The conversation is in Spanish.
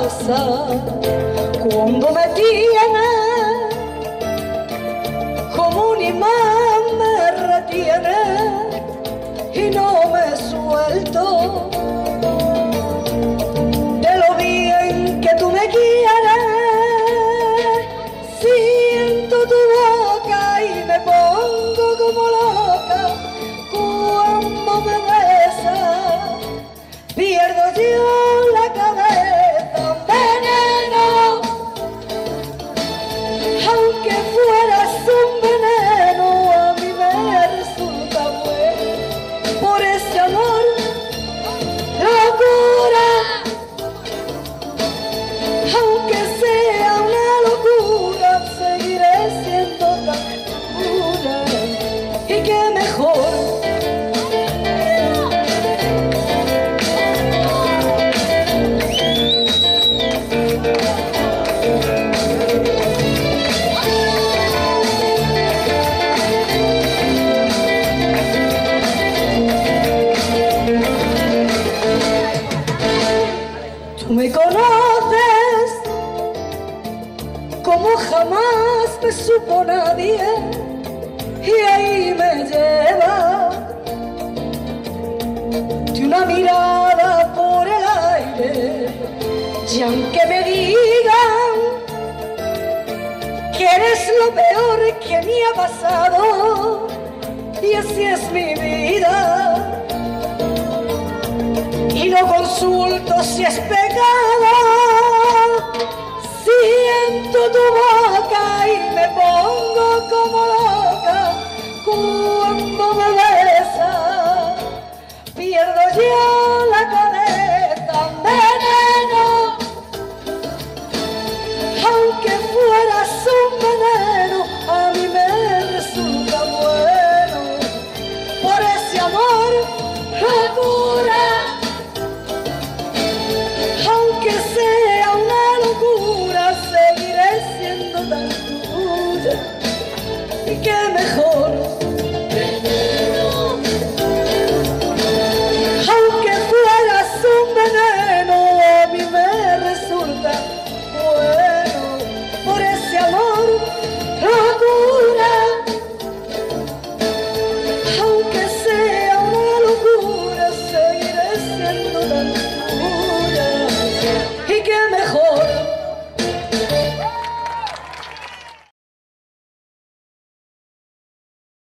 pasa cuando me tienes como un imán me retiene y no me suelto de lo bien que tú me quieres. Siento tu boca y me pongo como loca cuando me besas. Pierdo yo la cabeza, veneno, aunque fueras un veneno, a mí me resulta bueno. Por ese amor, locura, aunque sea una locura, seguiré siendo tan pura. Y qué mejor tú me conoces como jamás me supo nadie y ahí me lleva de una mirada por el aire. Y aunque me digan que eres lo peor que me ha pasado, y así es mi vida, y no consulto si es pecado, siento tu boca y me pongo como loca cuando me